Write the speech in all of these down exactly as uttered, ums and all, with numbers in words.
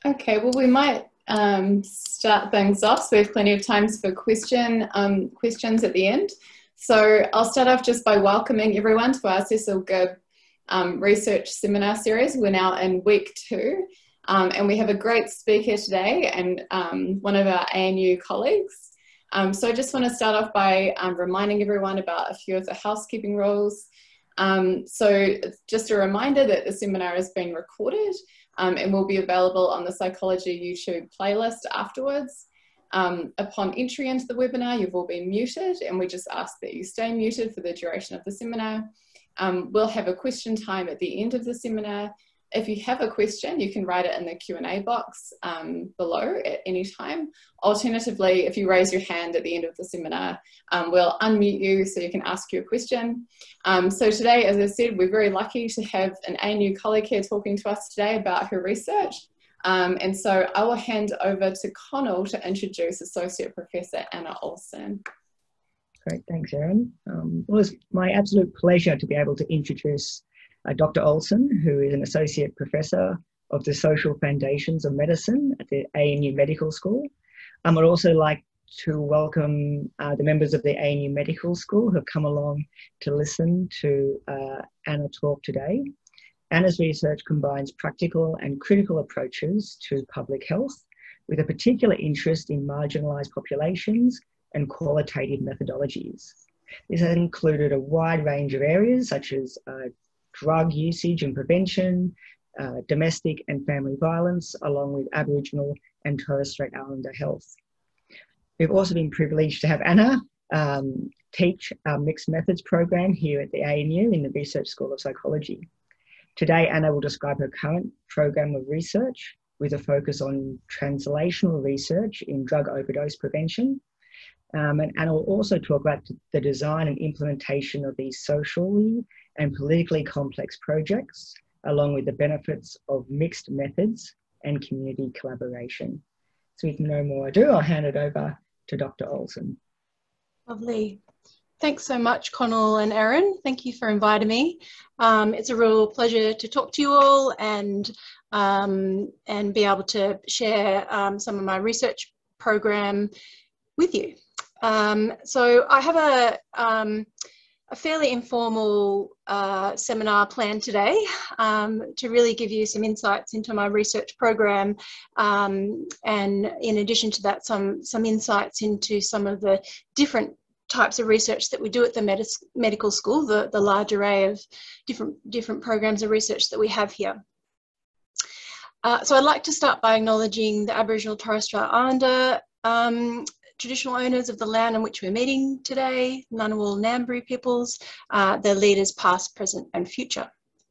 Okay, well, we might um, start things off, so we have plenty of times for question um, questions at the end. So I'll start off just by welcoming everyone to our Cecil Gibb um, research seminar series. We're now in week two, um, and we have a great speaker today and um, one of our A N U colleagues. Um, so I just want to start off by um, reminding everyone about a few of the housekeeping rules. Um, so just a reminder that the seminar is being recorded um, and will be available on the Psychology YouTube playlist afterwards. Um, upon entry into the webinar, you've all been muted, and we just ask that you stay muted for the duration of the seminar. Um, we'll have a question time at the end of the seminar. If you have a question, you can write it in the Q and A box um, below at any time. Alternatively, if you raise your hand at the end of the seminar, um, we'll unmute you so you can ask your question. Um, so today, as I said, we're very lucky to have an A N U colleague here talking to us today about her research. Um, and so I will hand over to Connell to introduce Associate Professor Anna Olsen. Great, thanks, Erin. Um, well, it's my absolute pleasure to be able to introduce uh, Doctor Olsen, who is an Associate Professor of the Social Foundations of Medicine at the A N U Medical School. Um, I'd also like to welcome uh, the members of the A N U Medical School who have come along to listen to uh, Anna talk today. Anna's research combines practical and critical approaches to public health with a particular interest in marginalised populations and qualitative methodologies. This has included a wide range of areas such as uh, drug usage and prevention, uh, domestic and family violence, along with Aboriginal and Torres Strait Islander health. We've also been privileged to have Anna um, teach our mixed methods program here at the A N U in the Research School of Psychology. Today, Anna will describe her current program of research with a focus on translational research in drug overdose prevention. Um, and Anna will also talk about the design and implementation of these socially and politically complex projects, along with the benefits of mixed methods and community collaboration. So with no more ado, I'll hand it over to Doctor Olsen. Lovely. Thanks so much, Connell and Erin. Thank you for inviting me. Um, it's a real pleasure to talk to you all and, um, and be able to share um, some of my research program with you. Um, so I have a, um, a fairly informal uh, seminar planned today um, to really give you some insights into my research program, um, and in addition to that, some, some insights into some of the different types of research that we do at the med medical school, the, the large array of different, different programs of research that we have here. Uh, so I'd like to start by acknowledging the Aboriginal Torres Strait Islander um, traditional owners of the land on which we're meeting today, Ngunnawal Ngambri peoples, uh, their leaders past, present and future.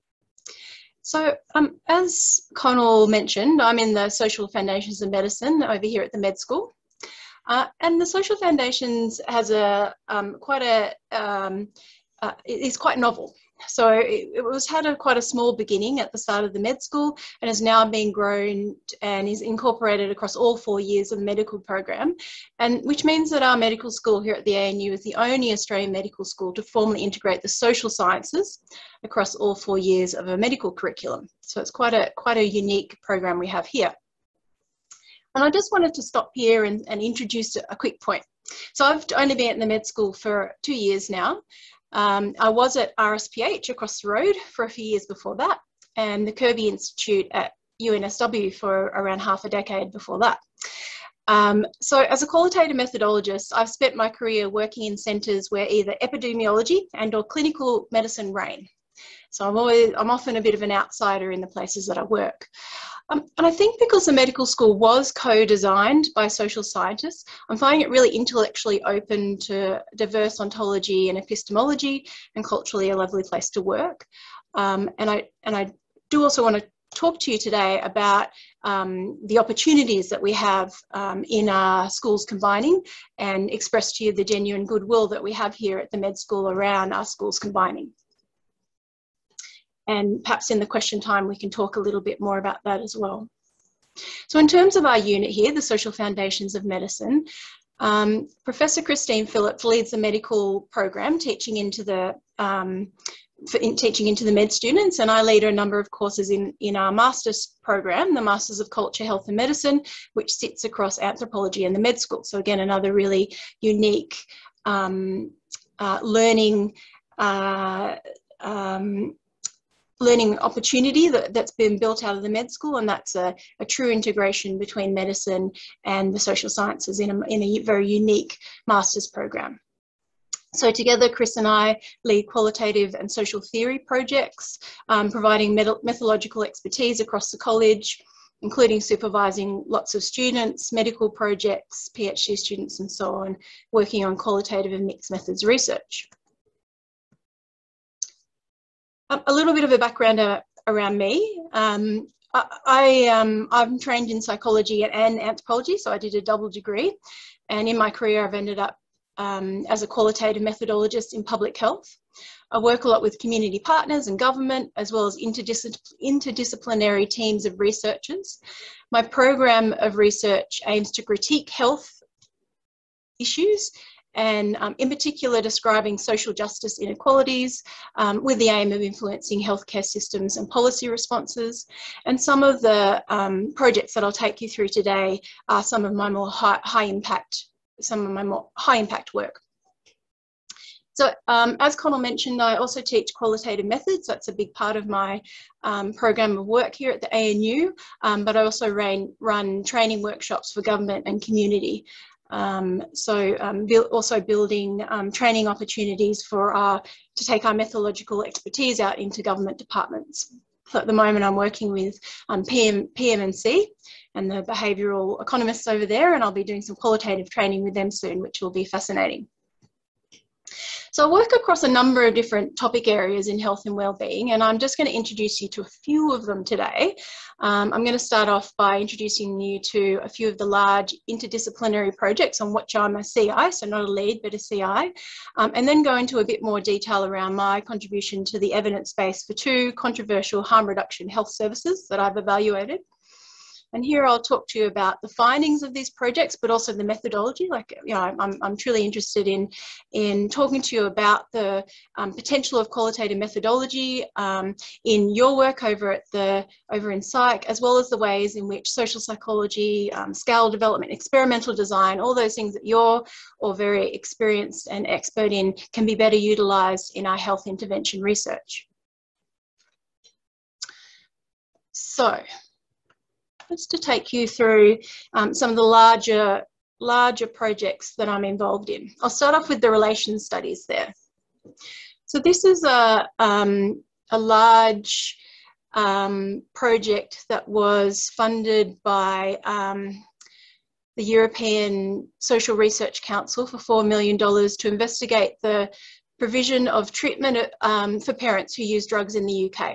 So um, as Connell mentioned, I'm in the Social Foundations of Medicine over here at the med school. Uh, and the Social Foundations has a um, quite a um, uh, it is quite novel. So it, it was had a quite a small beginning at the start of the med school and has now been grown and is incorporated across all four years of the medical program, and which means that our medical school here at the A N U is the only Australian medical school to formally integrate the social sciences across all four years of a medical curriculum. So it's quite a quite a unique program we have here. And I just wanted to stop here and, and introduce a quick point. So I've only been at the med school for two years now. Um, I was at R S P H across the road for a few years before that, and the Kirby Institute at U N S W for around half a decade before that. Um, so as a qualitative methodologist, I've spent my career working in centres where either epidemiology and or clinical medicine reign. So I'm, always, I'm often a bit of an outsider in the places that I work. Um, and I think because the medical school was co-designed by social scientists, I'm finding it really intellectually open to diverse ontology and epistemology, and culturally a lovely place to work. Um, and, I, and I do also want to talk to you today about um, the opportunities that we have um, in our schools combining, and express to you the genuine goodwill that we have here at the med school around our schools combining. And perhaps in the question time, we can talk a little bit more about that as well. So in terms of our unit here, the Social Foundations of Medicine, um, Professor Christine Phillips leads the medical program, teaching into the um, for in teaching into the med students, and I lead a number of courses in, in our master's program, the Masters of Culture, Health and Medicine, which sits across anthropology and the med school. So again, another really unique um, uh, learning uh, um, learning opportunity that, that's been built out of the med school, and that's a, a true integration between medicine and the social sciences in a, in a very unique master's program. So together, Chris and I lead qualitative and social theory projects, um, providing methodological expertise across the college, including supervising lots of students, medical projects, PhD students, and so on, working on qualitative and mixed methods research. Um, a little bit of a background uh, around me. Um, I, I, um, I'm trained in psychology and anthropology, so I did a double degree. And in my career, I've ended up Um, as a qualitative methodologist in public health. I work a lot with community partners and government, as well as interdiscipl interdisciplinary teams of researchers. My program of research aims to critique health issues and um, in particular describing social justice inequalities um, with the aim of influencing healthcare systems and policy responses. And some of the um, projects that I'll take you through today are some of my more high, high impact some of my more high impact work. So um, as Connell mentioned, I also teach qualitative methods. That's a big part of my um, program of work here at the A N U, um, but I also ran, run training workshops for government and community. Um, so um, build, also building um, training opportunities for our, to take our methodological expertise out into government departments. So at the moment I'm working with um, P M, P M and C and the behavioural economists over there, and I'll be doing some qualitative training with them soon, which will be fascinating. So I work across a number of different topic areas in health and wellbeing, and I'm just going to introduce you to a few of them today. Um, I'm going to start off by introducing you to a few of the large interdisciplinary projects on which I'm a C I, so not a lead, but a C I, um, and then go into a bit more detail around my contribution to the evidence base for two controversial harm reduction health services that I've evaluated. And here I'll talk to you about the findings of these projects, but also the methodology. Like, you know, I'm, I'm truly interested in, in talking to you about the um, potential of qualitative methodology um, in your work over at the, over in psych, as well as the ways in which social psychology, um, scale development, experimental design, all those things that you're all very experienced and expert in can be better utilised in our health intervention research. So, just to take you through um, some of the larger, larger projects that I'm involved in. I'll start off with the relations studies there. So this is a, um, a large um, project that was funded by um, the European Social Research Council for four million dollars to investigate the provision of treatment um, for parents who use drugs in the U K.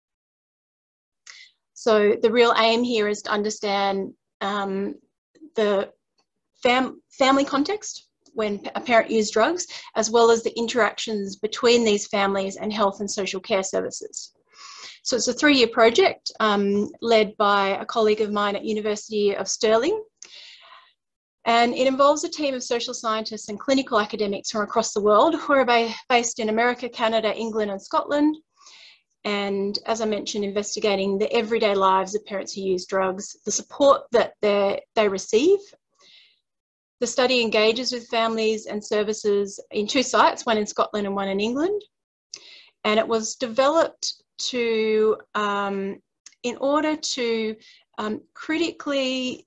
So the real aim here is to understand um, the fam family context when a parent uses drugs, as well as the interactions between these families and health and social care services. So it's a three-year project um, led by a colleague of mine at University of Stirling. And it involves a team of social scientists and clinical academics from across the world who are ba based in America, Canada, England, and Scotland. And as I mentioned, investigating the everyday lives of parents who use drugs, the support that they receive. The study engages with families and services in two sites, one in Scotland and one in England. And it was developed to, um, in order to um, critically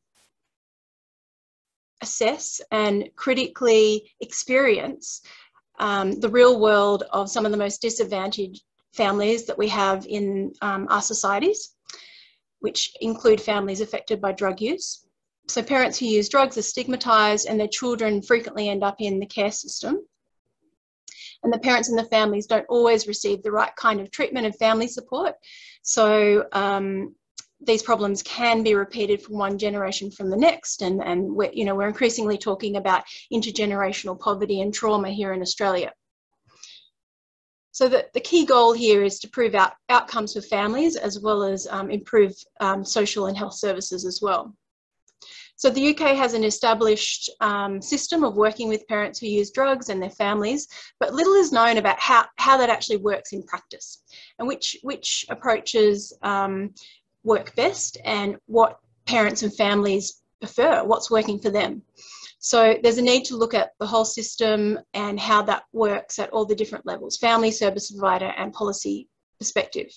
assess and critically experience um, the real world of some of the most disadvantaged families that we have in um, our societies, which include families affected by drug use. So parents who use drugs are stigmatised and their children frequently end up in the care system. And the parents and the families don't always receive the right kind of treatment and family support. So um, these problems can be repeated from one generation from the next. And, and we're, you know, we're increasingly talking about intergenerational poverty and trauma here in Australia. So the, the key goal here is to prove out outcomes for families, as well as um, improve um, social and health services as well. So the U K has an established um, system of working with parents who use drugs and their families, but little is known about how, how that actually works in practice and which, which approaches um, work best and what parents and families prefer, what's working for them. So there's a need to look at the whole system and how that works at all the different levels, family, service provider and policy perspective.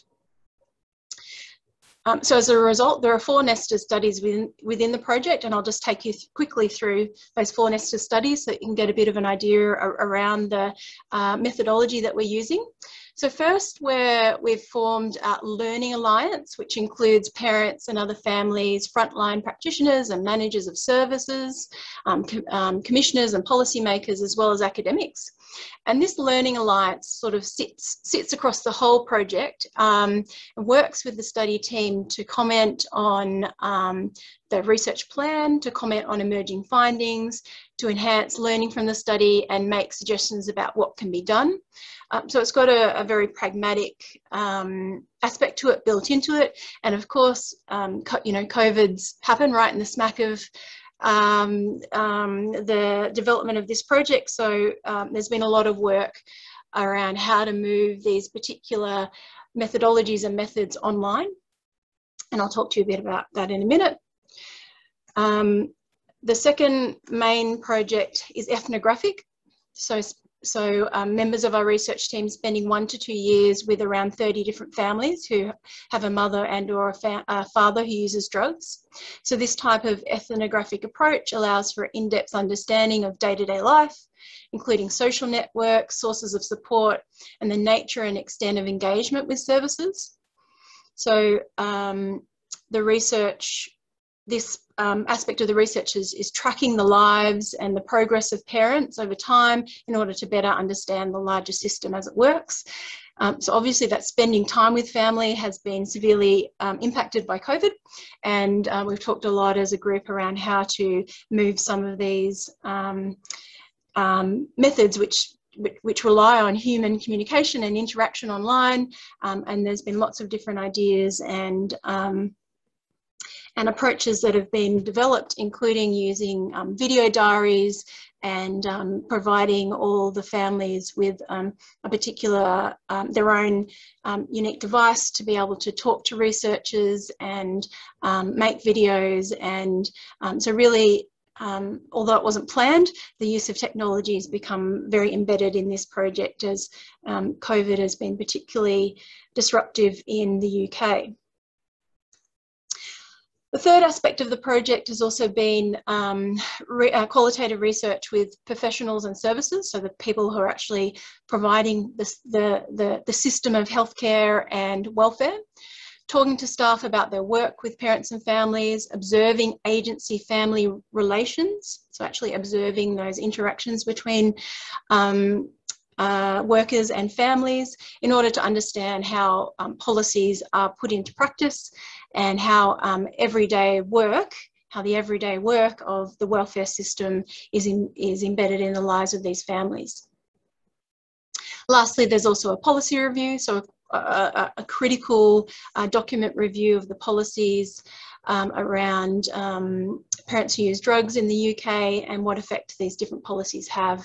Um, so as a result, there are four Nesta studies within, within the project, and I'll just take you th quickly through those four Nesta studies so you can get a bit of an idea around the uh, methodology that we're using. So first, where we've formed a Learning Alliance, which includes parents and other families, frontline practitioners and managers of services, um, com um, commissioners and policymakers, as well as academics. And this Learning Alliance sort of sits, sits across the whole project um, and works with the study team to comment on um, the research plan, to comment on emerging findings, to enhance learning from the study and make suggestions about what can be done. Um, so it's got a, a very pragmatic um, aspect to it, built into it. And of course, um, you know, COVID's happened right in the smack of um, um, the development of this project. So um, there's been a lot of work around how to move these particular methodologies and methods online. And I'll talk to you a bit about that in a minute. Um, the second main project is ethnographic. So So um, members of our research team spending one to two years with around thirty different families who have a mother and or a, fa a father who uses drugs. So this type of ethnographic approach allows for in-depth understanding of day-to-day life, including social networks, sources of support, and the nature and extent of engagement with services. So um, the research, this um, aspect of the research is, is tracking the lives and the progress of parents over time in order to better understand the larger system as it works. Um, so obviously that spending time with family has been severely um, impacted by COVID, and uh, we've talked a lot as a group around how to move some of these um, um, methods which which rely on human communication and interaction online, um, and there's been lots of different ideas and um, and approaches that have been developed, including using um, video diaries and um, providing all the families with um, a particular, um, their own um, unique device to be able to talk to researchers and um, make videos. And um, so really, um, although it wasn't planned, the use of technology has become very embedded in this project as um, COVID has been particularly disruptive in the U K. The third aspect of the project has also been um, re uh, qualitative research with professionals and services, so the people who are actually providing this, the, the, the system of healthcare and welfare, talking to staff about their work with parents and families, observing agency-family relations, so actually observing those interactions between um, Uh, workers and families in order to understand how um, policies are put into practice and how um, everyday work, how the everyday work of the welfare system is, in, is embedded in the lives of these families. Lastly, there's also a policy review, so a, a, a critical uh, document review of the policies um, around um, parents who use drugs in the U K and what effect these different policies have.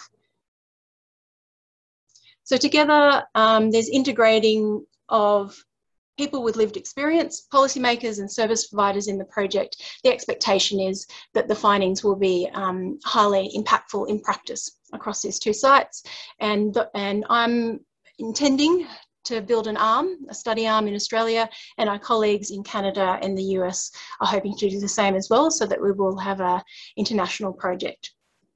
So together, um, there's integrating of people with lived experience, policymakers and service providers in the project. The expectation is that the findings will be um, highly impactful in practice across these two sites. And, and I'm intending to build an arm, a study arm in Australia, and our colleagues in Canada and the U S are hoping to do the same as well, so that we will have an international project.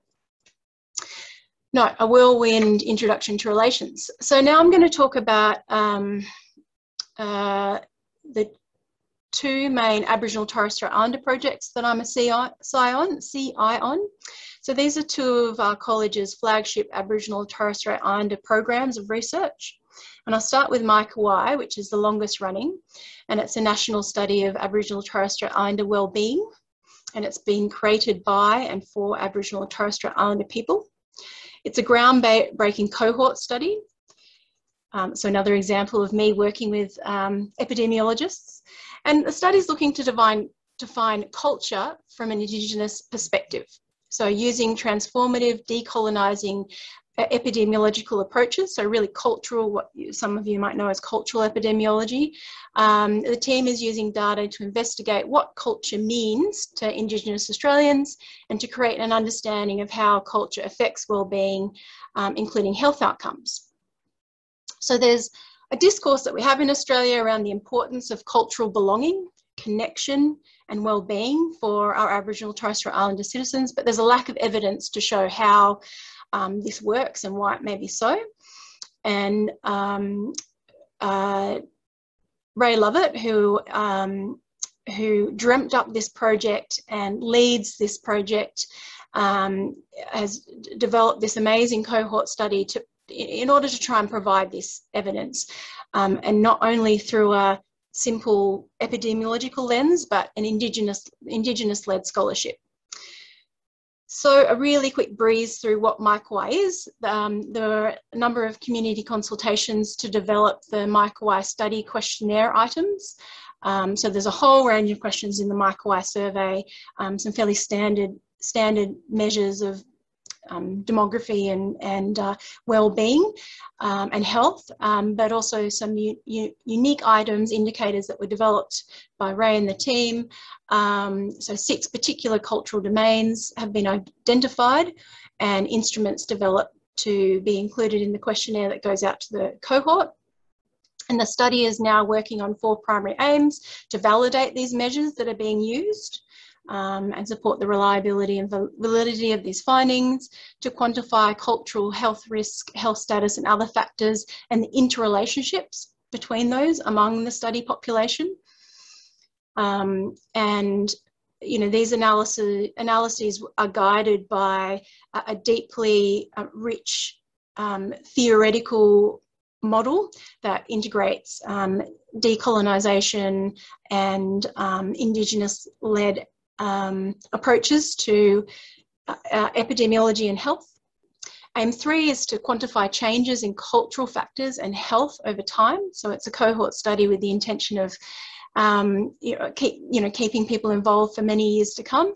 No, a whirlwind introduction to relations. So now I'm going to talk about um, uh, the two main Aboriginal Torres Strait Islander projects that I'm a C I on, C I on. So these are two of our college's flagship Aboriginal Torres Strait Islander programs of research. And I'll start with Maikawai, which is the longest running, and it's a national study of Aboriginal Torres Strait Islander wellbeing, and it's been created by and for Aboriginal Torres Strait Islander people. It's a groundbreaking cohort study. Um, so another example of me working with um, epidemiologists. And the study is looking to define, define culture from an Indigenous perspective. So using transformative, decolonising epidemiological approaches, so really cultural, what you, some of you might know as cultural epidemiology. Um, the team is using data to investigate what culture means to Indigenous Australians and to create an understanding of how culture affects wellbeing, um, including health outcomes. So there's a discourse that we have in Australia around the importance of cultural belonging, connection and well-being for our Aboriginal and Torres Strait Islander citizens, but there's a lack of evidence to show how um, this works and why it may be so. And um, uh, Ray Lovett, who, um, who dreamt up this project and leads this project, um, has developed this amazing cohort study to, in order to try and provide this evidence, um, and not only through a simple epidemiological lens, but an Indigenous, Indigenous-led scholarship. So a really quick breeze through what MyKawai is. Um, there are a number of community consultations to develop the MyKawai study questionnaire items. Um, so there's a whole range of questions in the MyKawai survey, um, some fairly standard, standard measures of Um, demography and, and uh, well-being um, and health, um, but also some unique items, indicators that were developed by Ray and the team. Um, so six particular cultural domains have been identified and instruments developed to be included in the questionnaire that goes out to the cohort. And the study is now working on four primary aims to validate these measures that are being used, Um, and support the reliability and validity of these findings, to quantify cultural health risk, health status and other factors and the interrelationships between those among the study population. Um, and, you know, these analysis, analyses are guided by a, a deeply uh, rich um, theoretical model that integrates um, decolonisation and um, Indigenous-led Um, approaches to uh, uh, epidemiology and health. Aim three is to quantify changes in cultural factors and health over time. So it's a cohort study with the intention of um, you know, keep, you know, keeping people involved for many years to come.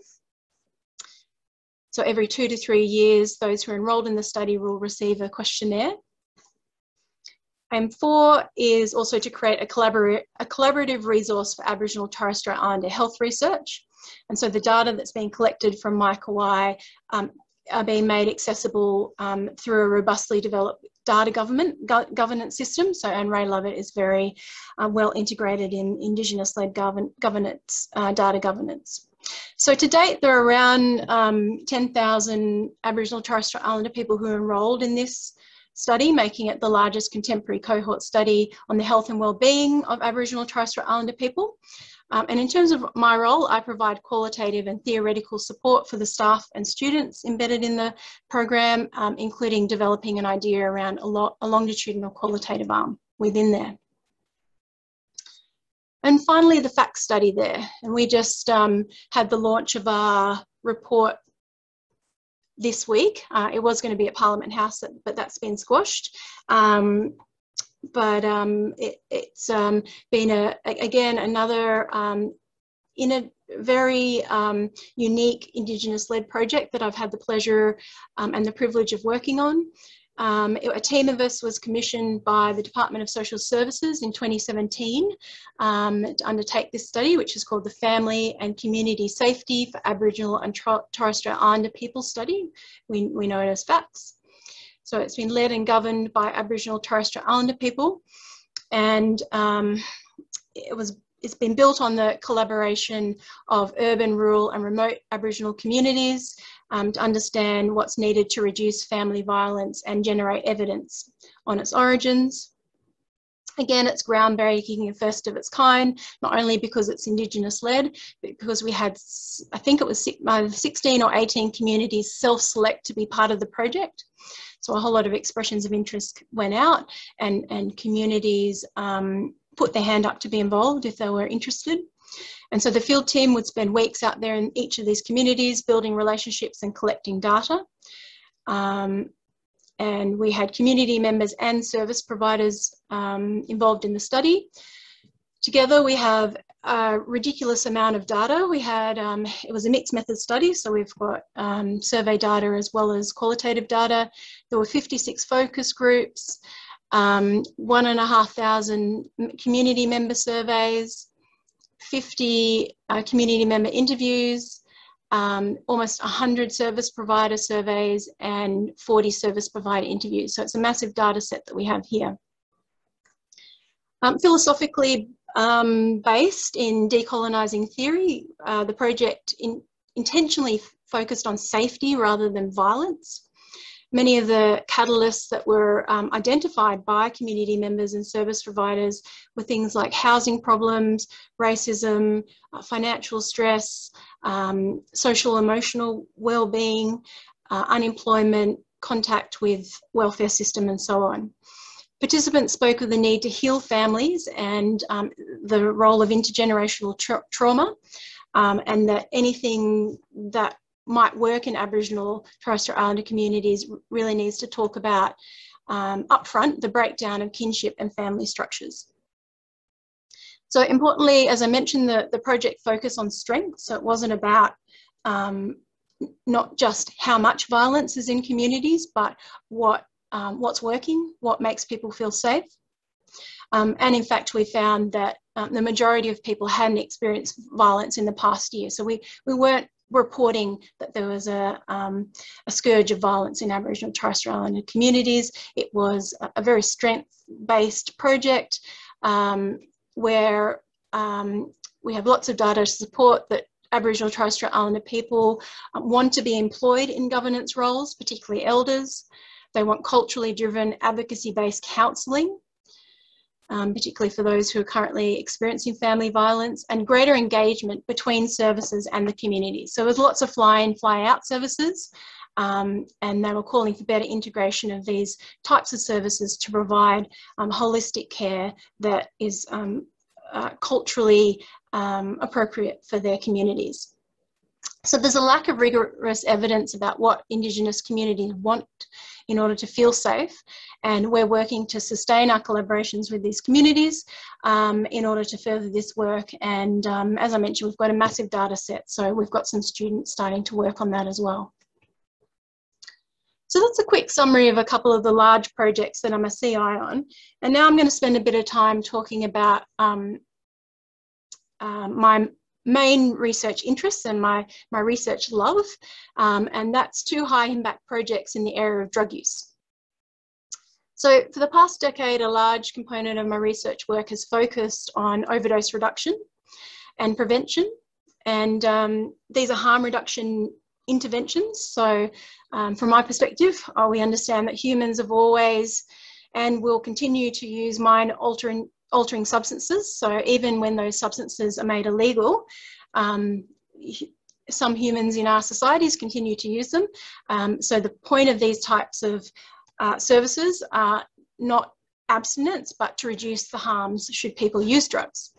So every two to three years, those who are enrolled in the study will receive a questionnaire. Aim four is also to create a, collabor a collaborative resource for Aboriginal and Torres Strait Islander health research. And so the data that's being collected from MyKawai um, are being made accessible um, through a robustly developed data government, go governance system. So, and Ray Lovett is very uh, well integrated in Indigenous-led govern governance, uh, data governance. So to date, there are around um, ten thousand Aboriginal and Torres Strait Islander people who are enrolled in this study, making it the largest contemporary cohort study on the health and well-being of Aboriginal and Torres Strait Islander people. Um, and in terms of my role, I provide qualitative and theoretical support for the staff and students embedded in the program, um, including developing an idea around a, lo a longitudinal qualitative arm within there. And finally, the FACT study there. And we just um, had the launch of our report this week. Uh, it was going to be at Parliament House, but that's been squashed. Um, but um, it, it's um, been, a, again, another um, in a very um, unique Indigenous-led project that I've had the pleasure um, and the privilege of working on. Um, it, a team of us was commissioned by the Department of Social Services in twenty seventeen um, to undertake this study, which is called the Family and Community Safety for Aboriginal and Torres Strait Islander People Study. We, we know it as FACTS. So it's been led and governed by Aboriginal and Torres Strait Islander people, and um, it was, it's been built on the collaboration of urban, rural and remote Aboriginal communities um, to understand what's needed to reduce family violence and generate evidence on its origins. Again, it's groundbreaking and first of its kind, not only because it's Indigenous-led, but because we had, I think it was sixteen or eighteen communities self-select to be part of the project. So a whole lot of expressions of interest went out, and, and communities um, put their hand up to be involved if they were interested. And so the field team would spend weeks out there in each of these communities, building relationships and collecting data. Um, and we had community members and service providers um, involved in the study. Together we have a ridiculous amount of data. We had, um, it was a mixed method study, so we've got um, survey data as well as qualitative data. There were fifty-six focus groups, um, one and a half thousand community member surveys, fifty uh, community member interviews, um, almost one hundred service provider surveys, and forty service provider interviews. So it's a massive data set that we have here. Um, philosophically um, based in decolonising theory, uh, the project in, intentionally focused on safety rather than violence. Many of the catalysts that were um, identified by community members and service providers were things like housing problems, racism, uh, financial stress, um, social emotional well-being, uh, unemployment, contact with welfare system, and so on. Participants spoke of the need to heal families and um, the role of intergenerational tra trauma, um, and that anything that might work in Aboriginal Torres Strait Islander communities really needs to talk about um, upfront the breakdown of kinship and family structures. So importantly, as I mentioned, the, the project focused on strength, so it wasn't about um, not just how much violence is in communities, but what Um, what's working, what makes people feel safe. Um, and in fact, we found that um, the majority of people hadn't experienced violence in the past year. So we, we weren't reporting that there was a, um, a scourge of violence in Aboriginal and Torres Strait Islander communities. It was a, a very strength-based project um, where um, we have lots of data to support that Aboriginal and Torres Strait Islander people um, want to be employed in governance roles, particularly elders. They want culturally driven advocacy-based counselling, um, particularly for those who are currently experiencing family violence, and greater engagement between services and the community. So there's lots of fly-in, fly-out services, um, and they were calling for better integration of these types of services to provide um, holistic care that is um, uh, culturally um, appropriate for their communities. So there's a lack of rigorous evidence about what Indigenous communities want in order to feel safe, and we're working to sustain our collaborations with these communities um, in order to further this work. And um, as I mentioned, we've got a massive data set, so we've got some students starting to work on that as well. So that's a quick summary of a couple of the large projects that I'm a C I on. And now I'm going to spend a bit of time talking about um, uh, my main research interests and my, my research love, um, and that's two high impact projects in the area of drug use. So for the past decade, a large component of my research work has focused on overdose reduction and prevention, and um, these are harm reduction interventions. So um, from my perspective, uh, we understand that humans have always and will continue to use mind altering altering substances. So even when those substances are made illegal, um, some humans in our societies continue to use them. Um, so the point of these types of uh, services are not abstinence, but to reduce the harms should people use drugs.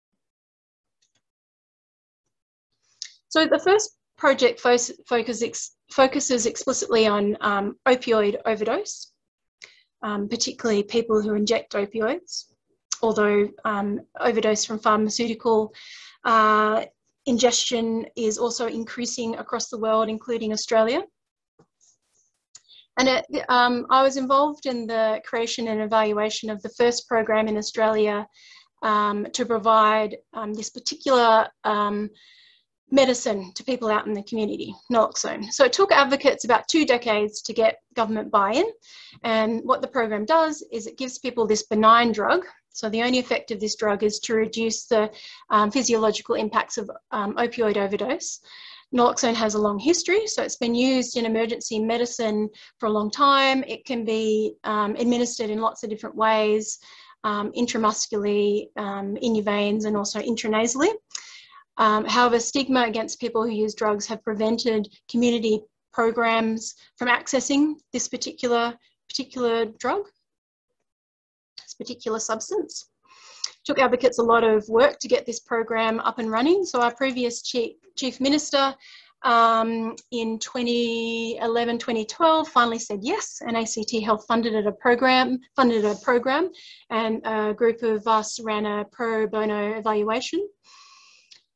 So the first project fo focus ex focuses explicitly on um, opioid overdose, um, particularly people who inject opioids. Although um, overdose from pharmaceutical uh, ingestion is also increasing across the world, including Australia. And it, um, I was involved in the creation and evaluation of the first program in Australia um, to provide um, this particular um, medicine to people out in the community, naloxone. So it took advocates about two decades to get government buy-in. And what the program does is it gives people this benign drug. So the only effect of this drug is to reduce the um, physiological impacts of um, opioid overdose. Naloxone has a long history, so it's been used in emergency medicine for a long time. It can be um, administered in lots of different ways, um, intramuscularly, um, in your veins, and also intranasally. Um, however, stigma against people who use drugs have prevented community programs from accessing this particular, particular drug. particular substance. It took advocates a lot of work to get this program up and running. So our previous chief, chief minister um, in twenty eleven, twenty twelve finally said yes, and A C T Health funded a program, funded a program, and a group of us ran a pro bono evaluation.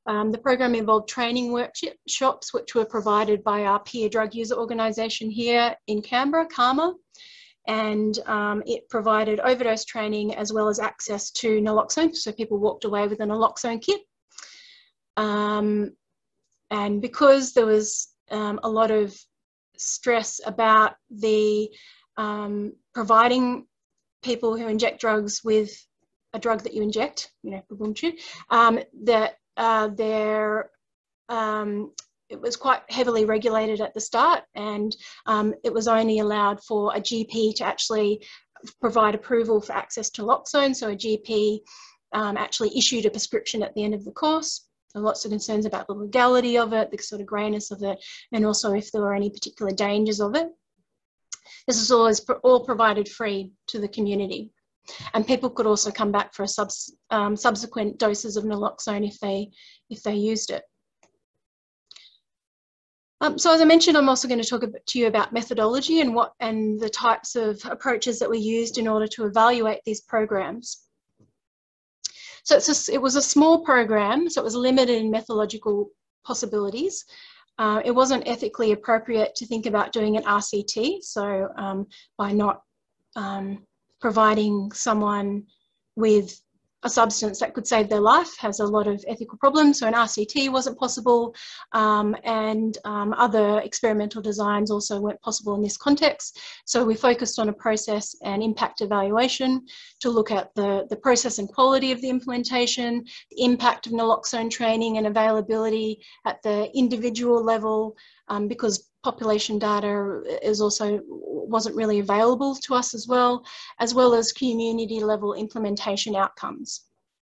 Um, the program involved training workshops, which were provided by our peer drug user organisation here in Canberra, CARMA, and um, it provided overdose training as well as access to naloxone, so people walked away with a naloxone kit. Um, and because there was um, a lot of stress about the um, providing people who inject drugs with a drug that you inject, you know, um, that uh, there, um, it was quite heavily regulated at the start, and um, it was only allowed for a G P to actually provide approval for access to naloxone. So a G P um, actually issued a prescription at the end of the course. There were lots of concerns about the legality of it, the sort of greyness of it, and also if there were any particular dangers of it. This is always all provided free to the community. And people could also come back for a subs, um, subsequent doses of naloxone if they, if they used it. Um, so as I mentioned, I'm also going to talk to you about methodology and, what, and the types of approaches that were used in order to evaluate these programs. So it's a, it was a small program, so it was limited in methodological possibilities. Uh, it wasn't ethically appropriate to think about doing an R C T, so um, by not um, providing someone with a substance that could save their life has a lot of ethical problems. So an R C T wasn't possible, um, and um, other experimental designs also weren't possible in this context. So we focused on a process and impact evaluation to look at the, the process and quality of the implementation, the impact of naloxone training and availability at the individual level, um, because population data is also wasn't really available to us as well, as well as community level implementation outcomes.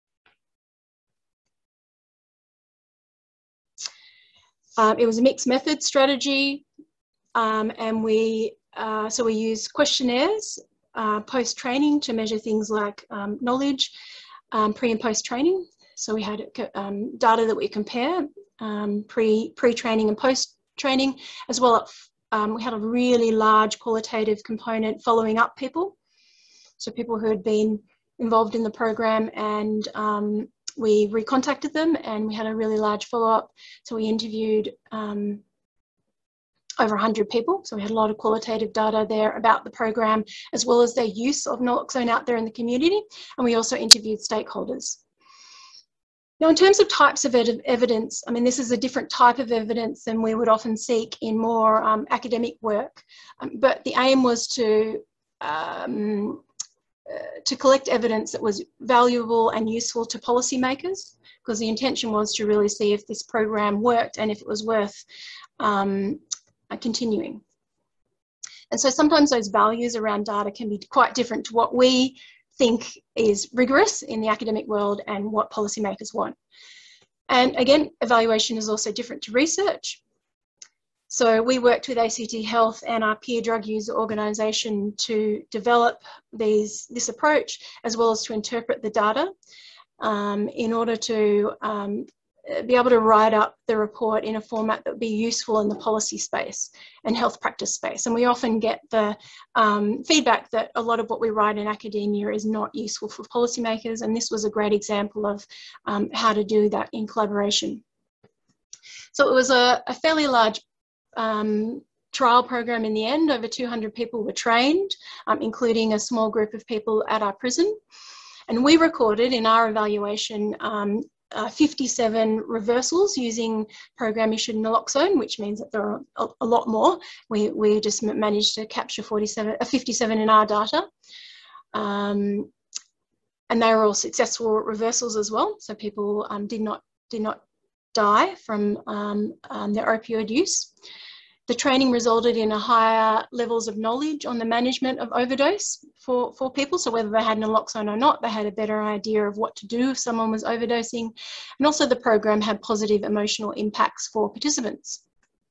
Um, it was a mixed method strategy, um, and we uh, so we used questionnaires uh, post training to measure things like um, knowledge, um, pre and post training. So we had um, data that we compare um, pre pre training and post training, as well as um, we had a really large qualitative component following up people. So people who had been involved in the program, and um, we recontacted them and we had a really large follow-up. So we interviewed um, over one hundred people. So we had a lot of qualitative data there about the program, as well as their use of naloxone out there in the community. And we also interviewed stakeholders. Now, in terms of types of ed evidence, I mean, this is a different type of evidence than we would often seek in more um, academic work. Um, but the aim was to, um, uh, to collect evidence that was valuable and useful to policymakers, because the intention was to really see if this program worked and if it was worth um, uh, continuing. And so sometimes those values around data can be quite different to what we think is rigorous in the academic world and what policymakers want. And again, evaluation is also different to research. So we worked with A C T Health and our peer drug user organisation to develop these, this approach, as well as to interpret the data um, in order to um, be able to write up the report in a format that would be useful in the policy space and health practice space. And we often get the um, feedback that a lot of what we write in academia is not useful for policymakers, and this was a great example of um, how to do that in collaboration. So it was a, a fairly large um, trial program in the end. Over two hundred people were trained, um, including a small group of people at our prison. And we recorded in our evaluation um, Uh, fifty-seven reversals using program issued naloxone, which means that there are a, a lot more. We, we just managed to capture forty-seven, uh, fifty-seven in our data. Um, and they were all successful reversals as well. So people um, did not, did not die from um, um, their opioid use. The training resulted in a higher levels of knowledge on the management of overdose for, for people. So whether they had naloxone or not, they had a better idea of what to do if someone was overdosing. And also the program had positive emotional impacts for participants.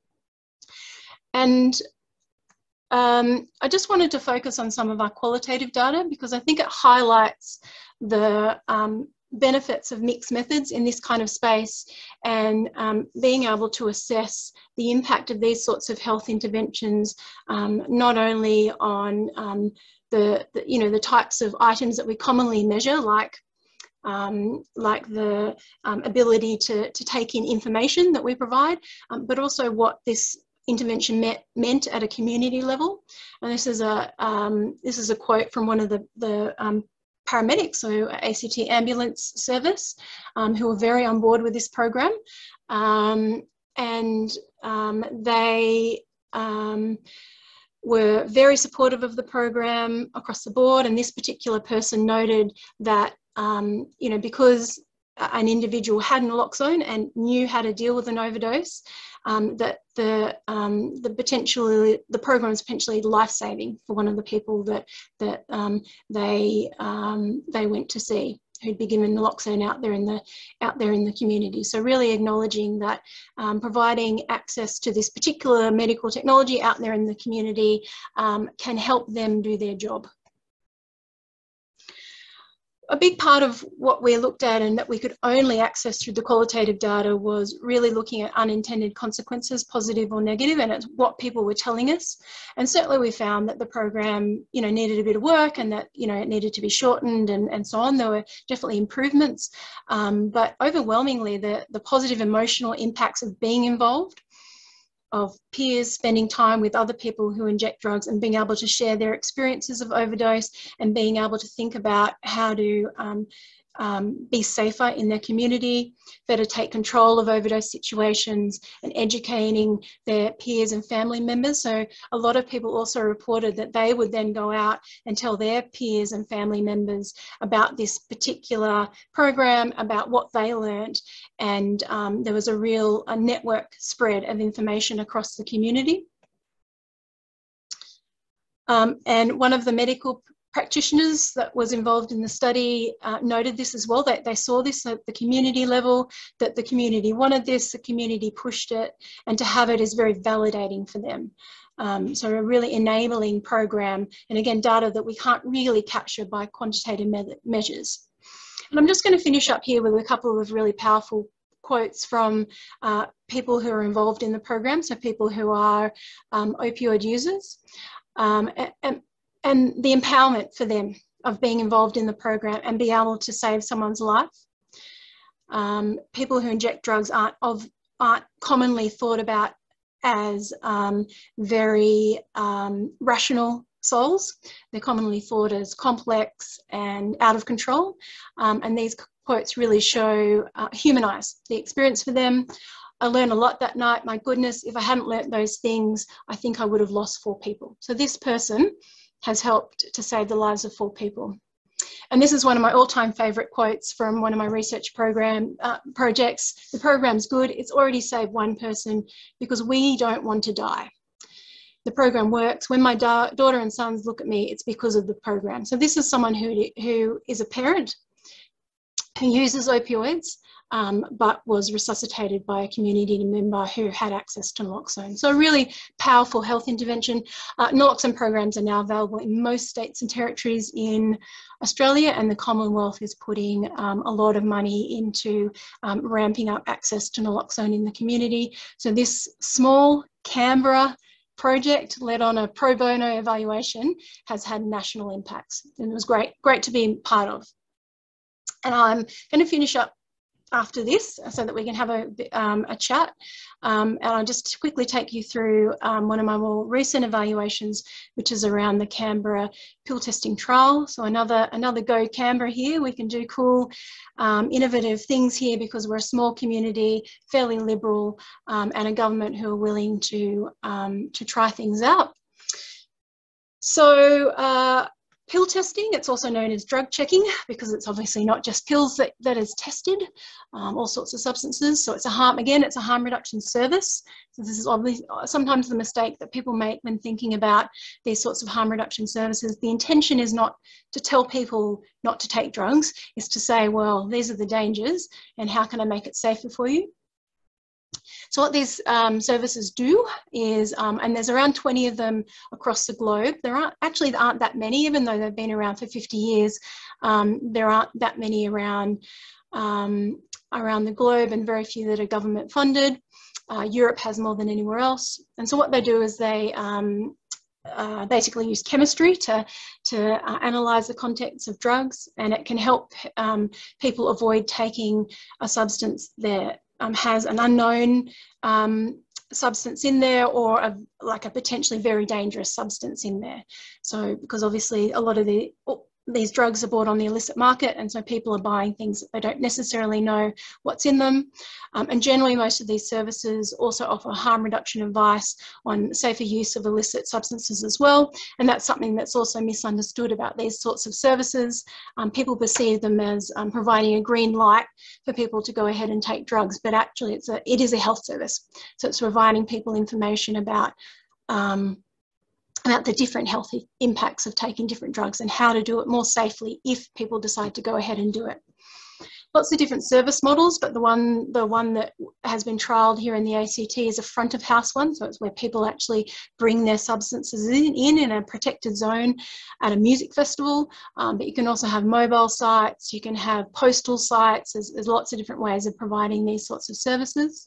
And um, I just wanted to focus on some of our qualitative data, because I think it highlights the um, benefits of mixed methods in this kind of space, and um, being able to assess the impact of these sorts of health interventions, um, not only on um, the, the, you know, the types of items that we commonly measure, like um, like the um, ability to, to take in information that we provide, um, but also what this intervention met, meant at a community level. And this is a, um, this is a quote from one of the, the um, paramedics, so A C T ambulance service, um, who are very on board with this program. Um, and um, they um, were very supportive of the program across the board. And this particular person noted that, um, you know, because an individual had naloxone and knew how to deal with an overdose, um, that the um, the potentially the program is potentially life-saving for one of the people that that um, they um, they went to see, who'd be given naloxone out there in the out there in the community. So really acknowledging that um, providing access to this particular medical technology out there in the community um, can help them do their job. A big part of what we looked at and that we could only access through the qualitative data was really looking at unintended consequences, positive or negative, and it's what people were telling us. And certainly we found that the program, you know, needed a bit of work, and that, you know, it needed to be shortened and, and so on. There were definitely improvements, um, but overwhelmingly the, the positive emotional impacts of being involved, of peers spending time with other people who inject drugs and being able to share their experiences of overdose and being able to think about how to um, um, be safer in their community, better take control of overdose situations, and educating their peers and family members. So a lot of people also reported that they would then go out and tell their peers and family members about this particular program, about what they learned. And um, there was a real a network spread of information across the community. Um, and one of the medical practitioners that was involved in the study uh, noted this as well, that they saw this at the community level, that the community wanted this, the community pushed it, and to have it is very validating for them. Um, so a really enabling program, and again, data that we can't really capture by quantitative me measures. And I'm just going to finish up here with a couple of really powerful quotes from uh, people who are involved in the program, so people who are um, opioid users. Um, and, and the empowerment for them of being involved in the program and be able to save someone's life. Um, people who inject drugs aren't, of, aren't commonly thought about as um, very um, rational souls. They're commonly thought as complex and out of control. Um, and these quotes really show, uh, humanise the experience for them. I learned a lot that night. My goodness, if I hadn't learnt those things, I think I would have lost four people. So this person has helped to save the lives of four people. And this is one of my all-time favourite quotes from one of my research program uh, projects. The program's good. It's already saved one person because we don't want to die. The program works. When my da daughter and sons look at me, it's because of the program. So this is someone who, who is a parent who uses opioids, Um, but was resuscitated by a community member who had access to naloxone. So a really powerful health intervention. Uh, naloxone programs are now available in most states and territories in Australia, and the Commonwealth is putting um, a lot of money into um, ramping up access to naloxone in the community. So this small Canberra project, led on a pro bono evaluation, has had national impacts, and it was great, great to be part of. And I'm going to finish up after this so that we can have a, um, a chat. Um, and I'll just quickly take you through um, one of my more recent evaluations, which is around the Canberra pill testing trial. So another, another go Canberra here. We can do cool, um, innovative things here because we're a small community, fairly liberal, um, and a government who are willing to, um, to try things out. So, uh, pill testing, it's also known as drug checking because it's obviously not just pills that, that is tested, um, all sorts of substances. So it's a harm, again, it's a harm reduction service. So this is obviously sometimes the mistake that people make when thinking about these sorts of harm reduction services. The intention is not to tell people not to take drugs, it's to say, well, these are the dangers and how can I make it safer for you? So what these um, services do is, um, and there's around twenty of them across the globe. There aren't, actually there aren't that many, even though they've been around for fifty years, um, there aren't that many around, um, around the globe, and very few that are government funded. Uh, Europe has more than anywhere else. And so what they do is they, um, uh, basically use chemistry to, to uh, analyse the contents of drugs, and it can help um, people avoid taking a substance that um, has an unknown um, substance in there, or a, like a potentially very dangerous substance in there. So because obviously a lot of the these drugs are bought on the illicit market, and so people are buying things that they don't necessarily know what's in them. Um, and generally most of these services also offer harm reduction advice on safer use of illicit substances as well, and that's something that's also misunderstood about these sorts of services. Um, people perceive them as um, providing a green light for people to go ahead and take drugs, but actually it's a, it is a health service. So it's providing people information about um, about the different health impacts of taking different drugs and how to do it more safely if people decide to go ahead and do it. Lots of different service models, but the one, the one that has been trialled here in the A C T is a front of house one. So it's where people actually bring their substances in in, in a protected zone at a music festival. Um, but you can also have mobile sites, you can have postal sites. There's, there's lots of different ways of providing these sorts of services.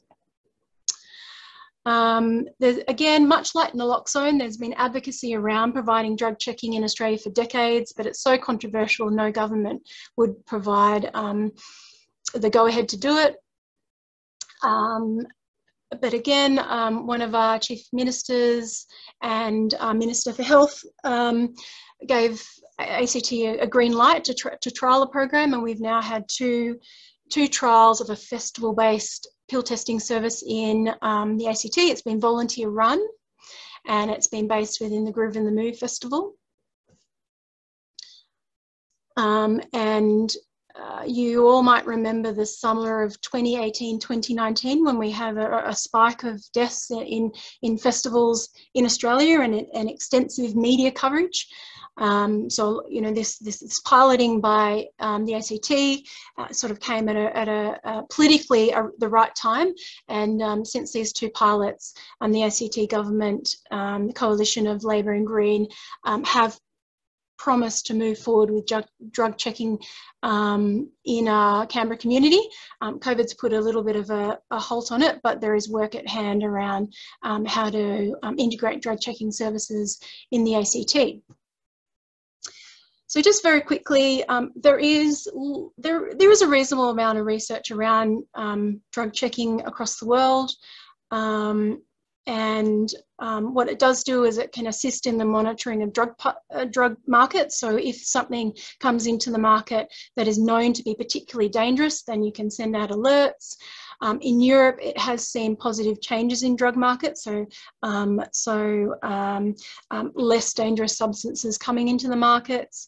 Um, there's, again, much like naloxone, there's been advocacy around providing drug checking in Australia for decades, but it's so controversial, no government would provide um, the go-ahead to do it. Um, but again, um, one of our chief ministers and our Minister for Health um, gave A C T a, a green light to, tra to trial a program, and we've now had two, two trials of a festival-based pill testing service in um, the A C T. It's been volunteer run, and it's been based within the Groove in the Move Festival. Um, and uh, you all might remember the summer of twenty eighteen, twenty nineteen, when we have a, a spike of deaths in, in festivals in Australia, and, and extensive media coverage. Um, so, you know, this, this, this piloting by um, the A C T uh, sort of came at a, at a, a politically a, the right time. And um, since these two pilots, um, the A C T government, um, the coalition of Labor and Green, um, have promised to move forward with drug, drug checking um, in our Canberra community. Um, COVID's put a little bit of a, a halt on it, but there is work at hand around um, how to um, integrate drug checking services in the A C T. So just very quickly, um, there is there there is a reasonable amount of research around um, drug checking across the world, um, and um, what it does do is it can assist in the monitoring of drug uh, drug markets. So if something comes into the market that is known to be particularly dangerous, then you can send out alerts. Um, in Europe, it has seen positive changes in drug markets, so, um, so um, um, less dangerous substances coming into the markets.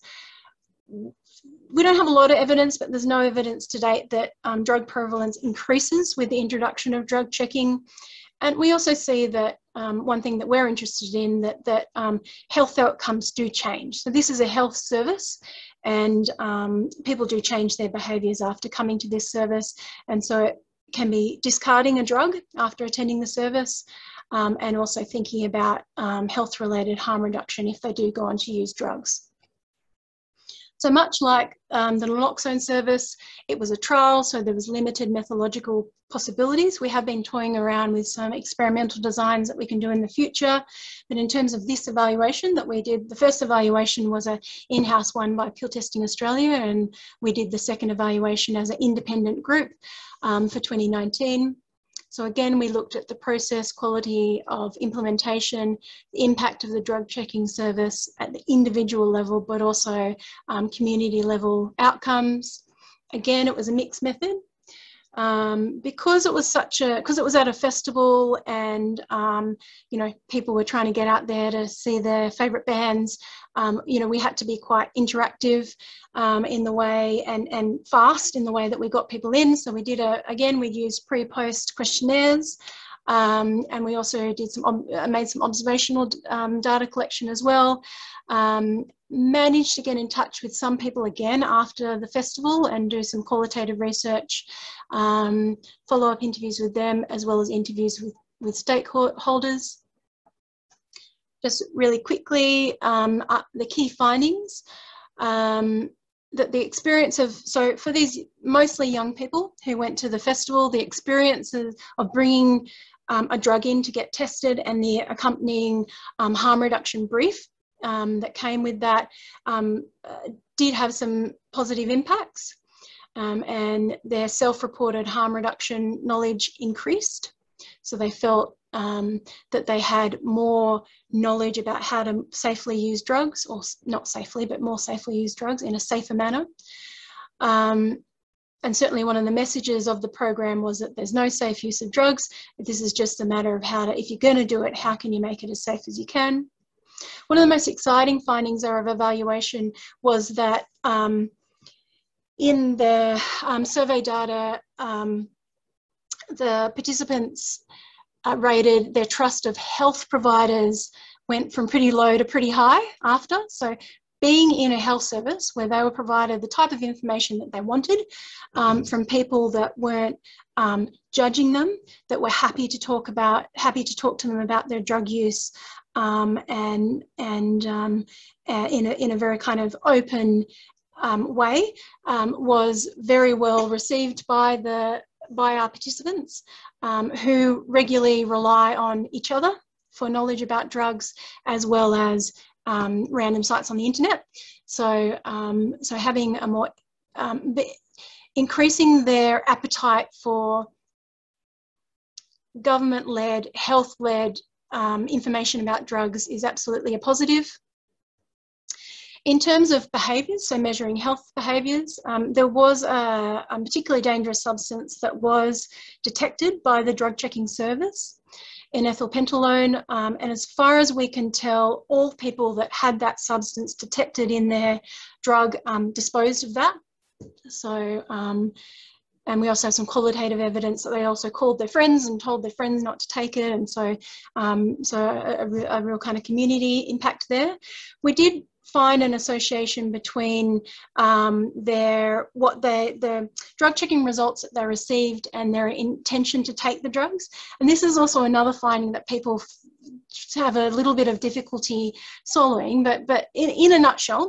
We don't have a lot of evidence, but there's no evidence to date that um, drug prevalence increases with the introduction of drug checking. And we also see that um, one thing that we're interested in, that, that um, health outcomes do change. So this is a health service, and um, people do change their behaviours after coming to this service. And so it can be discarding a drug after attending the service, um, and also thinking about um, health-related harm reduction if they do go on to use drugs. So much like um, the naloxone service, it was a trial, so there was limited methodological possibilities. We have been toying around with some experimental designs that we can do in the future, but in terms of this evaluation that we did, the first evaluation was an in-house one by Pill Testing Australia, and we did the second evaluation as an independent group um, for twenty nineteen. So again, we looked at the process, quality of implementation, the impact of the drug checking service at the individual level, but also um, community level outcomes. Again, it was a mixed method. Um, because it was such a, because it was at a festival, and um, you know, people were trying to get out there to see their favourite bands. Um, you know, we had to be quite interactive um, in the way, and and fast in the way that we got people in. So we did a, again, we used pre-post questionnaires, um, and we also did some made some observational um, data collection as well. Um, managed to get in touch with some people again after the festival and do some qualitative research, um, follow-up interviews with them, as well as interviews with, with stakeholders. Just really quickly, um, uh, the key findings. Um, that the experience of, so for these mostly young people who went to the festival, the experiences of bringing um, a drug in to get tested and the accompanying um, harm reduction brief um, that came with that um, uh, did have some positive impacts, um, and their self-reported harm reduction knowledge increased. So they felt um, that they had more knowledge about how to safely use drugs, or not safely, but more safely use drugs in a safer manner. Um, and certainly one of the messages of the program was that there's no safe use of drugs. This is just a matter of how to, if you're going to do it, how can you make it as safe as you can? One of the most exciting findings of evaluation was that um, in the um, survey data, um, the participants uh, rated their trust of health providers went from pretty low to pretty high after. So being in a health service where they were provided the type of information that they wanted um, from people that weren't um, judging them, that were happy to talk about, happy to talk to them about their drug use um, and, and um, uh, in, a, in a very kind of open um, way, um, was very well received by the by our participants um, who regularly rely on each other for knowledge about drugs, as well as um, random sites on the internet. So, um, so having a more, um, increasing their appetite for government-led, health-led um, information about drugs is absolutely a positive. In terms of behaviours, so measuring health behaviours, um, there was a, a particularly dangerous substance that was detected by the drug checking service in ethylpentalone, um, and as far as we can tell, all people that had that substance detected in their drug um, disposed of that. So, um, and we also have some qualitative evidence that they also called their friends and told their friends not to take it, and so, um, so a, a, a real kind of community impact there. We did find an association between um, their what they the drug checking results that they received and their intention to take the drugs. And this is also another finding that people have a little bit of difficulty swallowing. But but in, in a nutshell,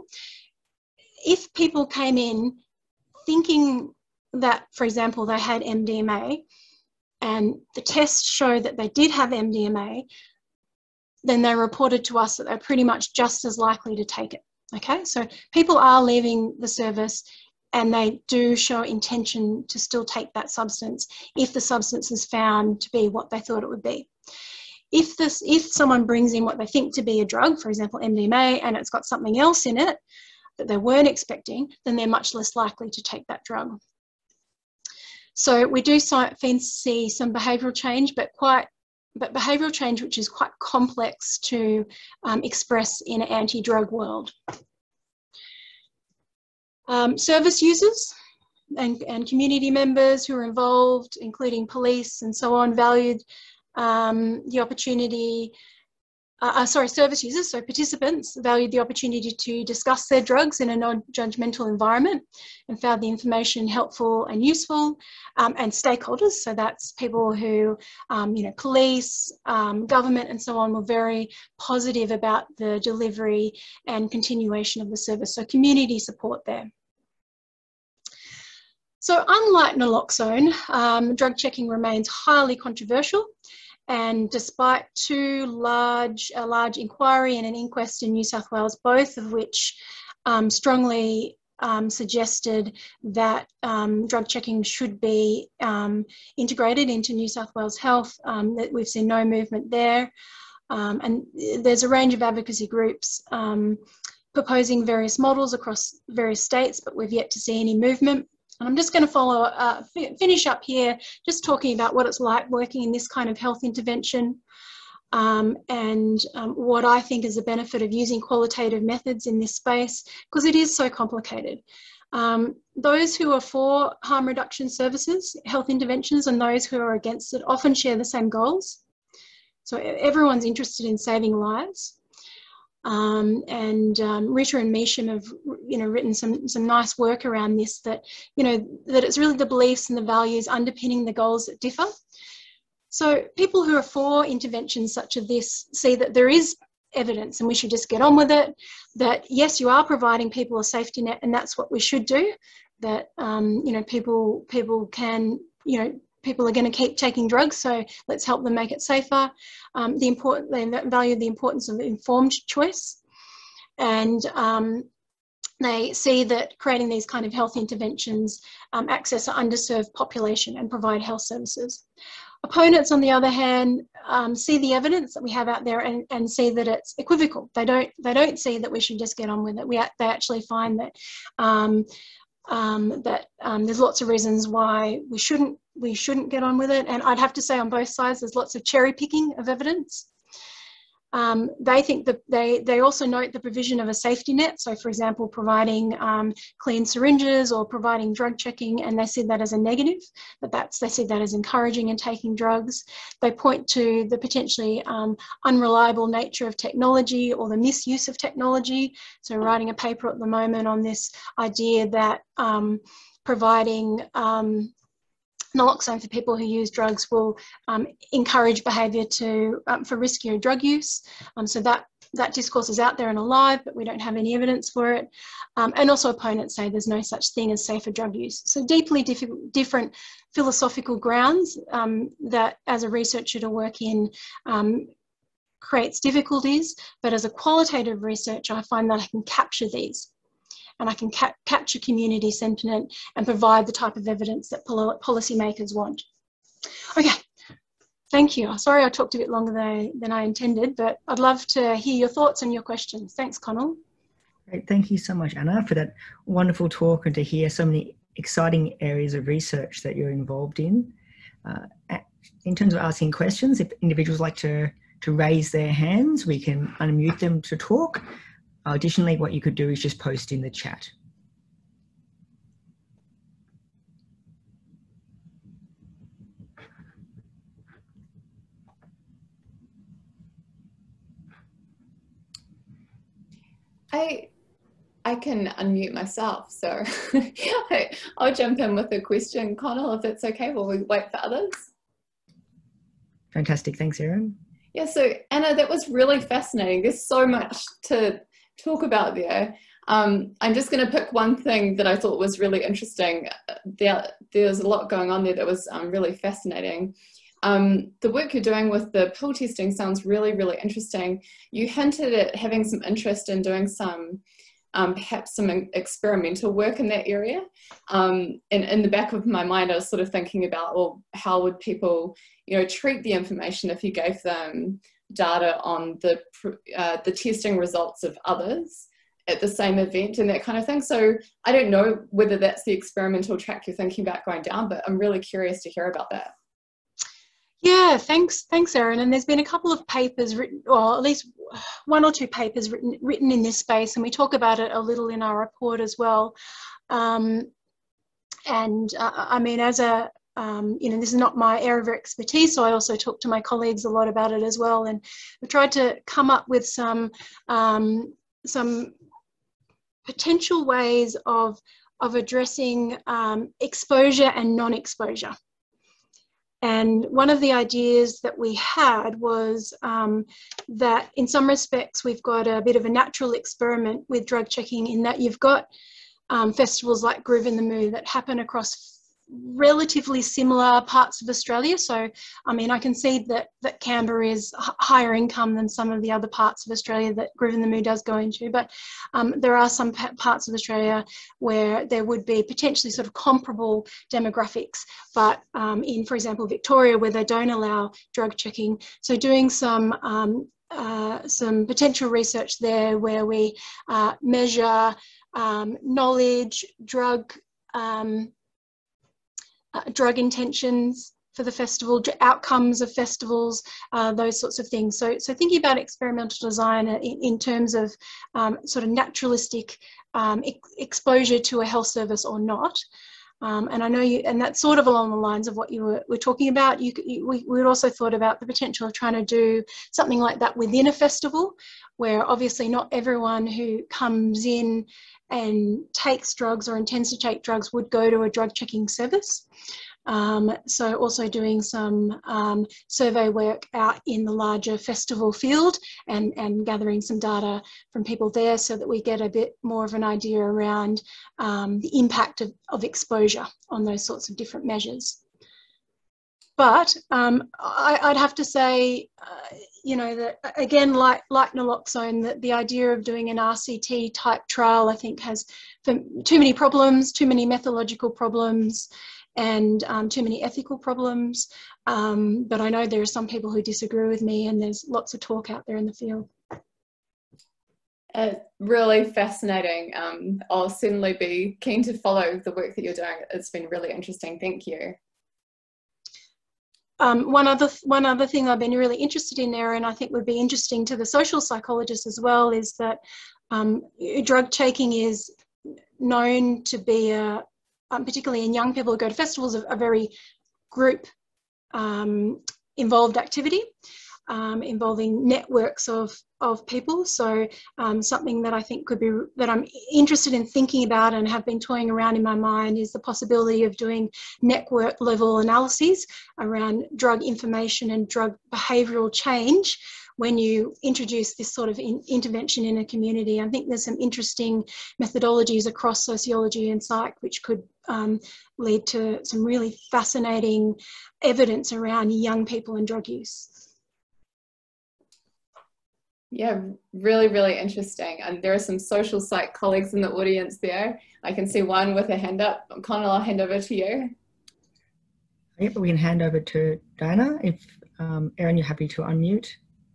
if people came in thinking that, for example, they had M D M A, and the tests showed that they did have M D M A, then they reported to us that they're pretty much just as likely to take it. Okay, so people are leaving the service and they do show intention to still take that substance if the substance is found to be what they thought it would be. If this, if someone brings in what they think to be a drug, for example, M D M A, and it's got something else in it that they weren't expecting, then they're much less likely to take that drug. So we do see some behavioural change, but quite but behavioural change which is quite complex to um, express in an anti-drug world. Um, service users and, and community members who are involved, including police and so on, valued um, the opportunity, uh, uh, sorry, service users, so participants valued the opportunity to discuss their drugs in a non-judgmental environment and found the information helpful and useful. Um, and stakeholders, so that's people who, um, you know, police, um, government and so on, were very positive about the delivery and continuation of the service. So community support there. So unlike naloxone, um, drug checking remains highly controversial. And despite two large, a large inquiry and an inquest in New South Wales, both of which um, strongly um, suggested that um, drug checking should be um, integrated into New South Wales Health, um, that we've seen no movement there. Um, and there's a range of advocacy groups um, proposing various models across various states, but we've yet to see any movement. And I'm just going to follow, uh, finish up here, just talking about what it's like working in this kind of health intervention um, and um, what I think is the benefit of using qualitative methods in this space, because it is so complicated. Um, those who are for harm reduction services, health interventions, and those who are against it often share the same goals. So everyone's interested in saving lives. Um, and um, Rita and Measham have, you know, written some some nice work around this. That you know that it's really the beliefs and the values underpinning the goals that differ. So people who are for interventions such as this see that there is evidence and we should just get on with it. That yes, you are providing people a safety net, and that's what we should do. That um, you know, people people can, you know, people are going to keep taking drugs, so let's help them make it safer. Um, the important, they value the importance of informed choice, and um, they see that creating these kind of health interventions um, access an underserved population and provide health services. Opponents, on the other hand, um, see the evidence that we have out there and, and see that it's equivocal. They don't, they don't see that we should just get on with it. We, they actually find that um, um, that um, there's lots of reasons why we shouldn't, we shouldn't get on with it. And I'd have to say on both sides, there's lots of cherry picking of evidence. Um, they think that they, they also note the provision of a safety net. So for example, providing um, clean syringes or providing drug checking, and they see that as a negative, but that's, they see that as encouraging in taking drugs. They point to the potentially um, unreliable nature of technology or the misuse of technology. So writing a paper at the moment on this idea that um, providing um, naloxone for people who use drugs will um, encourage behaviour to um, for riskier drug use. Um, so that that discourse is out there and alive, but we don't have any evidence for it. Um, and also opponents say there's no such thing as safer drug use. So deeply diff different philosophical grounds um, that, as a researcher to work in, um, creates difficulties. But as a qualitative researcher, I find that I can capture these. And I can ca capture community sentiment and provide the type of evidence that pol policymakers want. Okay, thank you. Sorry I talked a bit longer than, than I intended, but I'd love to hear your thoughts and your questions. Thanks, Connell. Great. Thank you so much, Anna, for that wonderful talk and to hear so many exciting areas of research that you're involved in. Uh, in terms of asking questions, if individuals like to, to raise their hands, we can unmute them to talk. Uh, additionally, what you could do is just post in the chat. I, I can unmute myself, so I'll jump in with a question, Connell, if it's okay while we wait for others. Fantastic, thanks, Erin. Yeah, so Anna, that was really fascinating. There's so much to talk about there. Um, I'm just going to pick one thing that I thought was really interesting. There, there's a lot going on there that was um, really fascinating. Um, the work you're doing with the pill testing sounds really, really interesting. You hinted at having some interest in doing some, um, perhaps some experimental work in that area. Um, and in the back of my mind, I was sort of thinking about, well, how would people, you know, treat the information if you gave them data on the uh, the testing results of others at the same event and that kind of thing. So I don't know whether that's the experimental track you're thinking about going down, but I'm really curious to hear about that. Yeah, thanks, thanks, Erin. And there's been a couple of papers written, or at least one or two papers written written in this space, and we talk about it a little in our report as well. Um, and uh, I mean, as a Um, you know, this is not my area of expertise, so I also talk to my colleagues a lot about it as well. And we tried to come up with some um, some potential ways of of addressing um, exposure and non-exposure. And one of the ideas that we had was um, that in some respects we've got a bit of a natural experiment with drug checking, in that you've got um, festivals like Groove in the Moo that happen across relatively similar parts of Australia. So, I mean, I can see that, that Canberra is higher income than some of the other parts of Australia that Groove in the Moo does go into, but um, there are some parts of Australia where there would be potentially sort of comparable demographics, but um, in, for example, Victoria, where they don't allow drug checking. So doing some um, uh, some potential research there where we uh, measure um, knowledge, drug um, Uh, drug intentions for the festival, outcomes of festivals, uh, those sorts of things. So, so thinking about experimental design in, in terms of um, sort of naturalistic um, ex exposure to a health service or not. Um, and I know you, and that's sort of along the lines of what you were, were talking about. You, you, we, we also thought about the potential of trying to do something like that within a festival, where obviously not everyone who comes in and takes drugs or intends to take drugs would go to a drug checking service. Um, so also doing some um, survey work out in the larger festival field and, and gathering some data from people there so that we get a bit more of an idea around um, the impact of, of exposure on those sorts of different measures. But um, I, I'd have to say, uh, you know, that again, like, like naloxone, that the idea of doing an R C T type trial, I think, has too many problems, too many methodological problems, and um, too many ethical problems. Um, but I know there are some people who disagree with me, and there's lots of talk out there in the field. Uh, really fascinating. Um, I'll certainly be keen to follow the work that you're doing. It's been really interesting. Thank you. Um, one other one other thing I've been really interested in there, and I think would be interesting to the social psychologists as well, is that um, drug taking is known to be, a, um, particularly in young people who go to festivals, a, a very group um, involved activity, um, involving networks of of people. So um, something that I think could be, that I'm interested in thinking about and have been toying around in my mind, is the possibility of doing network level analyses around drug information and drug behavioural change when you introduce this sort of in intervention in a community. I think there's some interesting methodologies across sociology and psych which could um, lead to some really fascinating evidence around young people and drug use. Yeah, really, really interesting. And there are some social psych colleagues in the audience there. I can see one with a hand up. Connell, I'll hand over to you. Yep, we can hand over to Diana. If um, Erin, you're happy to unmute.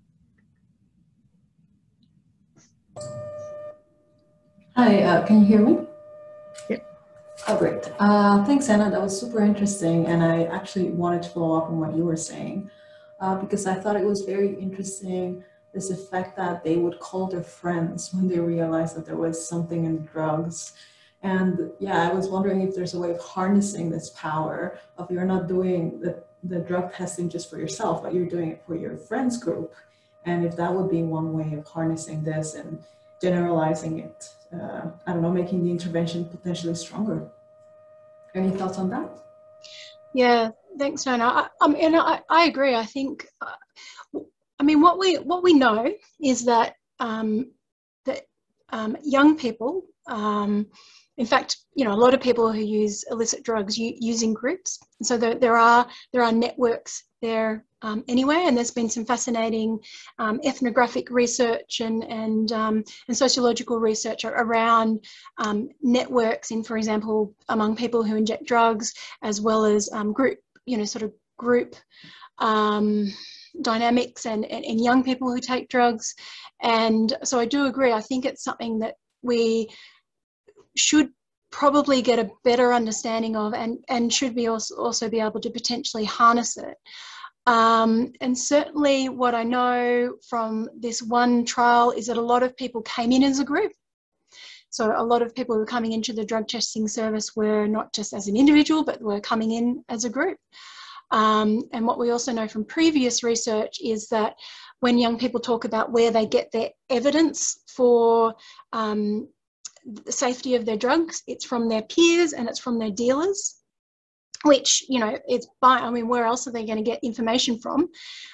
Hi, uh, can you hear me? Yep. Oh, great. Uh, thanks, Anna. That was super interesting. And I actually wanted to follow up on what you were saying, uh, because I thought it was very interesting, this effect that they would call their friends when they realized that there was something in the drugs. And yeah, I was wondering if there's a way of harnessing this power of, you're not doing the, the drug testing just for yourself, but you're doing it for your friends group. And if that would be one way of harnessing this and generalizing it, uh, I don't know, making the intervention potentially stronger. Any thoughts on that? Yeah, thanks, Diana. I, I mean, I, I agree. I think, uh, I mean, what we what we know is that um, that um, young people, um, in fact, you know, a lot of people who use illicit drugs use in groups. And so there, there are there are networks there um, anyway. And there's been some fascinating um, ethnographic research and and um, and sociological research around um, networks in, for example, among people who inject drugs, as well as um, group, you know, sort of group Um, dynamics and, and, and young people who take drugs. And so I do agree. I think it's something that we should probably get a better understanding of, and, and should be also, also be able to potentially harness it. Um, and certainly what I know from this one trial is that a lot of people came in as a group. So a lot of people who were coming into the drug testing service were not just as an individual, but were coming in as a group. Um, and what we also know from previous research is that when young people talk about where they get their evidence for um, the safety of their drugs, it's from their peers and it's from their dealers, which, you know, it's by, I mean, where else are they going to get information from?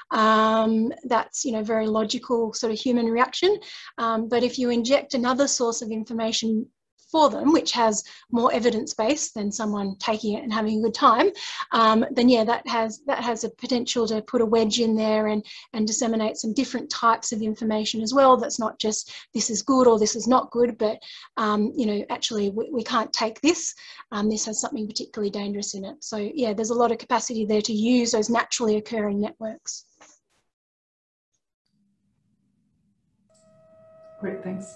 Um, that's, you know, very logical sort of human reaction. Um, but if you inject another source of information for them, which has more evidence base than someone taking it and having a good time, um, then yeah, that has that has a potential to put a wedge in there and and disseminate some different types of information as well. That's not just this is good or this is not good, but um, you know, actually we, we can't take this. Um, this has something particularly dangerous in it. So yeah, there's a lot of capacity there to use those naturally occurring networks. Great, thanks.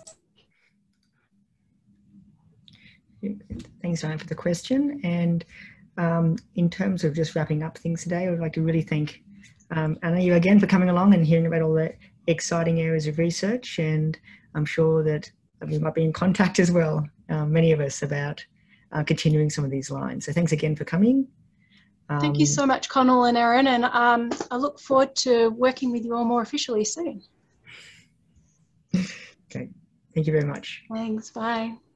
Thanks, Diane, for the question. And um, in terms of just wrapping up things today, I would like to really thank um, Anna, you again, for coming along and hearing about all the exciting areas of research. And I'm sure that we might be in contact as well, um, many of us, about uh, continuing some of these lines. So thanks again for coming. Um, Thank you so much, Connell and Erin, and um, I look forward to working with you all more officially soon. Okay, thank you very much. Thanks, bye.